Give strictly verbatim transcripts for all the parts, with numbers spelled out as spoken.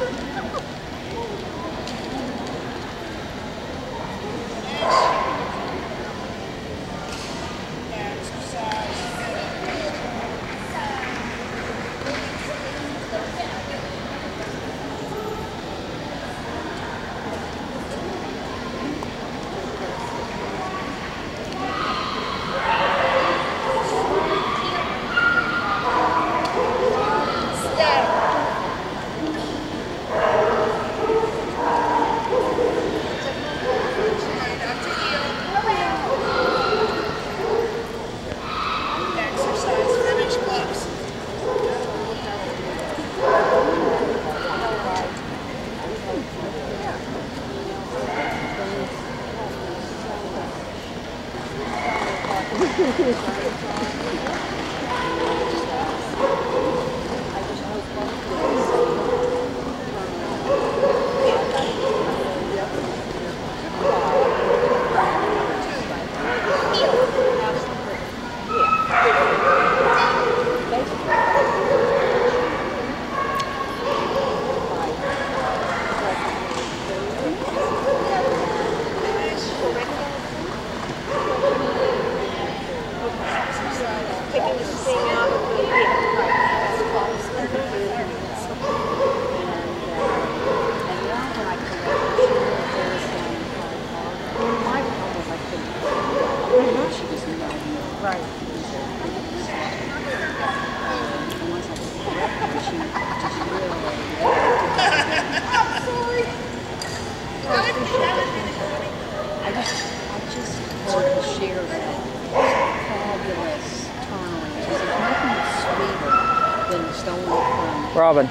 Robin.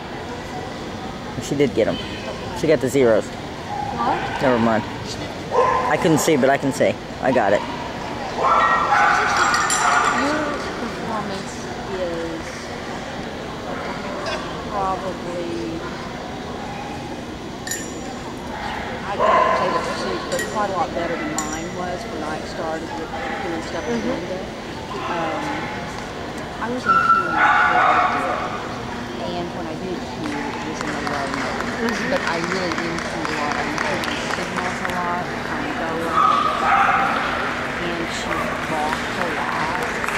She did get them. She got the zeros. What? Never mind. I couldn't see, but I can see. I got it. Your performance is probably, I can't say the percent, but quite a lot better than mine was when I started with doing stuff with Linda. Um, I was in Q and when I did Q, it was in the low note. Mm-hmm. But I really did Q a lot. I improved the signals a lot, kind of going, and she walked a lot.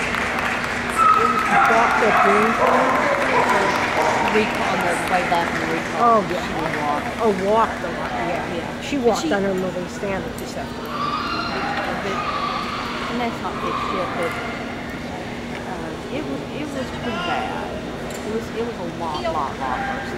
Walked at Greenfield? Recall, on the way back in the recall. Oh, yeah. She would walk. Oh, walked a lot, yeah, yeah. She walked she, on her moving standard this afternoon. And that's not fixed yet, but uh, it was it was pretty bad. It was it was a lot, lot, lot worse.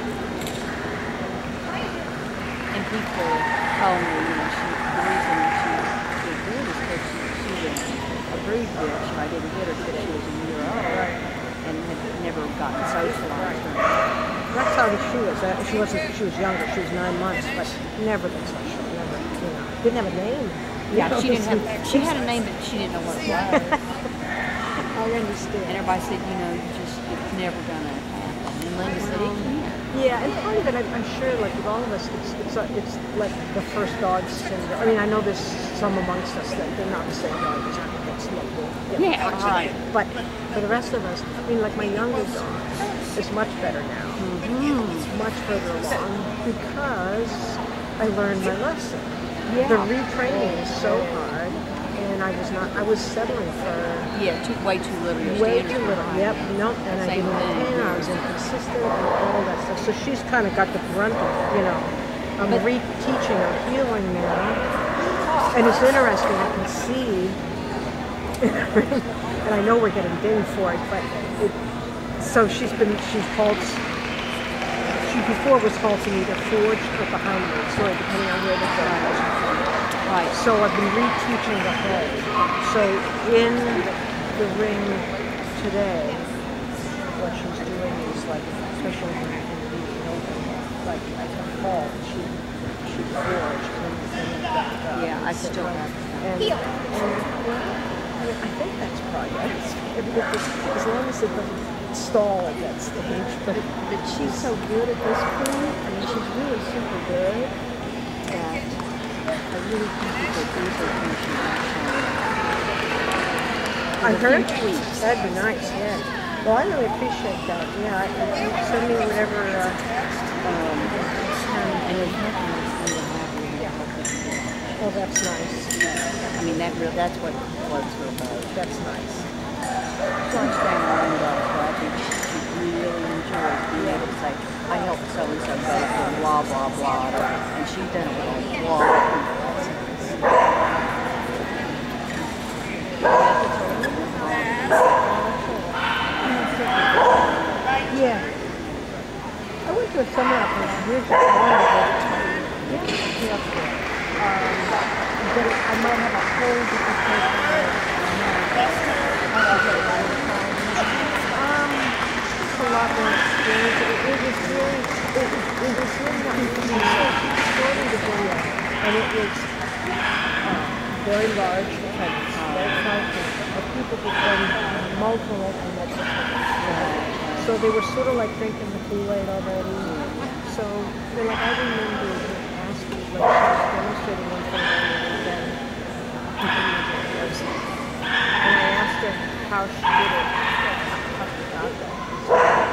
And people told me, you know, she, the reason she was good is because she, she was a brood bitch. If I didn't get her till she was a year old and had never gotten socialized. That's how she was. Uh, she wasn't. She was younger. She was nine months, but never been social. Never, you know, didn't have a name. Yeah, she didn't have. She had a name, but she didn't know what it was. I understand. And everybody said, you know, you just it's never gonna happen. And Linda said it can. Yeah, and part of it, I'm, I'm sure, like with all of us, it's it's, uh, it's like the first dog syndrome. I mean, I know there's some amongst us that they're not the same dog as I that's local. Yeah, right. But for the rest of us, I mean, like my younger dog is much better now. Mm-hmm. It's much further along because I learned my lesson. Yeah. The retraining is so hard, and I was not. I was settling for yeah, too, way too little. Way too little. Yep. No, and I didn't plan. I was inconsistent and all that stuff. So she's kind of got the brunt of it, you know. I'm but, reteaching her healing now, and it's interesting. I can see, and I know we're getting dinged for it, but it, so she's been she's halts. She before was halting either forged or behind me, so depending on where the dog was. Right. So I've been reteaching the hold. So in the ring today, what she's doing is like, especially in the open, like I can hold. She she forged and then back up. Yeah, I still have. And, and well, I mean, I think that's progress. As long as it doesn't stall at that stage. But but she's so good at this point. I mean, she's really super good at. I really think you could use her attention actually. I heard tweets. That'd be nice, yeah. Well, I really appreciate that. Yeah, I, I, send me whatever uh, um, And there's nothing else than to have you Yeah. help people watch. Oh, that's nice. I mean, that real, that's what floats her boat. That's nice. She's staying around though, so I think she really enjoys being able to say, I helped so-and-so go from blah, blah, blah, and she's done it with a lot of people. Yeah. I went to a seminar place years ago. I wanted to go to Cancer. Um, but I might have a whole different personality. Um, just a lot more experience. It, it was really, it was, it was really not shorting the video, and it was uh, very large, like very funky, of people who've done multiple, multiple, multiple times. So they were sort of like drinking the Kool-Aid already. So they're like, I remember asking, like she was demonstrating one thing and then and I asked her how she did it, how she got that.